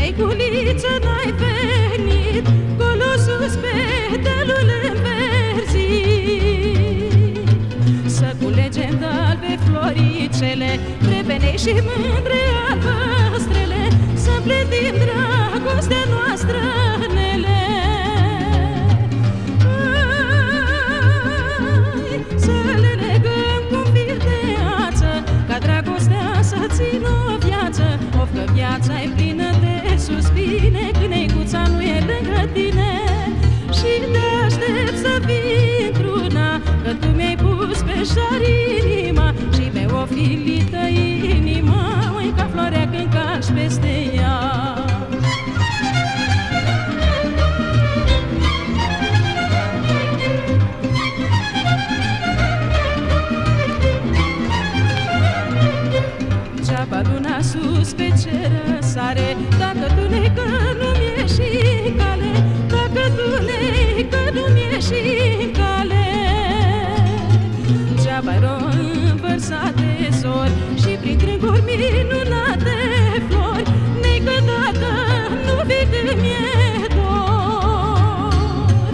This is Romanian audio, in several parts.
Meiculiță, n-ai venit, colo sus pe dealul înverzit. Să culegem de albe floricele, trepenei și mândre albăstrele, să plătim dragostea noastră, nele. Să le legăm cu un fir de ață, ca dragostea să țină o viață. Of că viața-i plină de suspine, când neicuța nu e lângă tine. Și te aștept să vii într-una, că tu mi-ai pus pe șar inima și mi-ai ofilită inima, oi, ca floarea când calci peste ea. Geaba luna sus pe cer sare, dacă tu ne că nu-mi ieși în cale, dacă tu ne că nu-mi ieși în cale. Geaba învărsate zori și prin trânguri minunate flori, ne-că dacă nu vii când mi-e dor.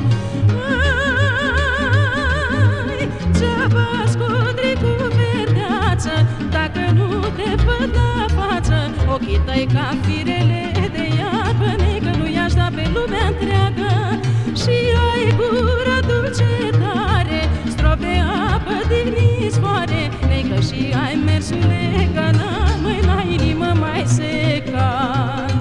Ai, geaba scodri cu verdeață, dacă nu te văd la față. Ochii tăi ca firele de iarbă, că nu i-aș da pe lumea întreagă. Și ai gura dulce tare, strop de apă din izvoare, că și ai mersul leganat, măi, la inimă mai secat.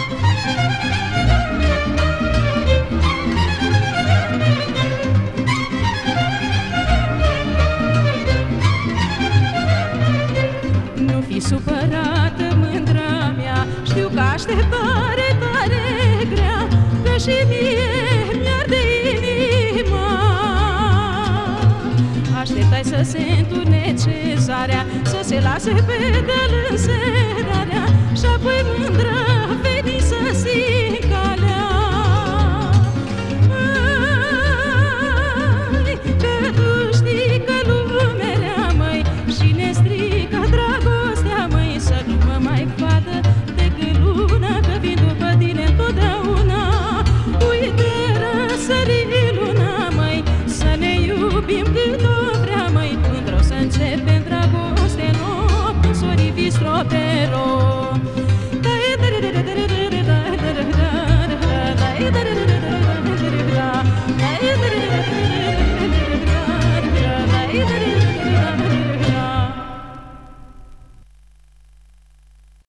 Nu fi supărată, mândra mea, știu că așteptare tare grea, că și mie mi-arde inima. Așteptai să se întunece zarea, să se lase pe deal înserarea, și apoi mândră